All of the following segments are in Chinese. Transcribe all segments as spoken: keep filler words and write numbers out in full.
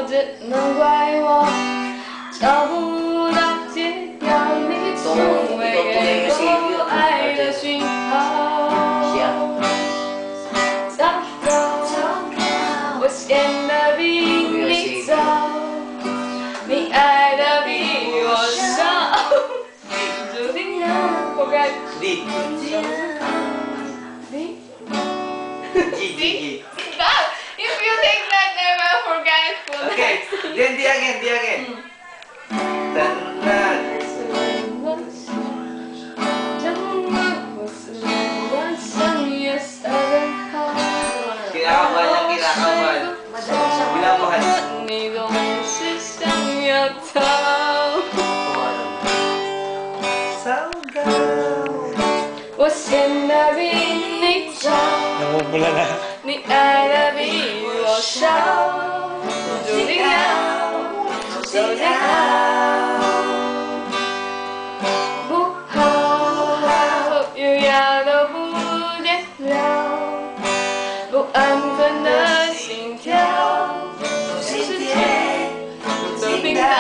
只能怪我找不到解药，你从未给过爱的讯号。糟糕，我陷得比你早，你爱的比我少，注定要活该。 你， 你， 你，你。 If you take that, then I forget. Okay, then the again, the again. Tanah. Kinakabahan yung kinakabahan. Binabahan. 你总是想要逃。我陷得比你早。 Namumula na. 你爱的比我少，注定要走煎熬。不好，优雅都不见了，不安分的心跳，世界都听到。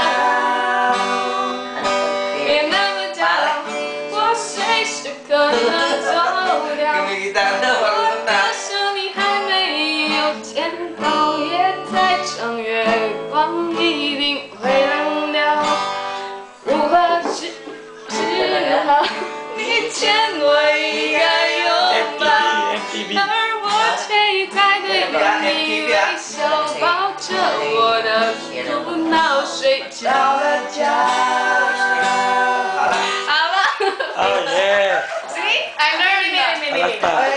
别那么骄傲，我随时可能走掉。 天空也在唱，月光一定会冷掉。如何是治好？你欠我一个拥抱，而我却在对着你微笑，抱着我的苦恼睡着了觉。好了， Oh yeah. See, I learned it.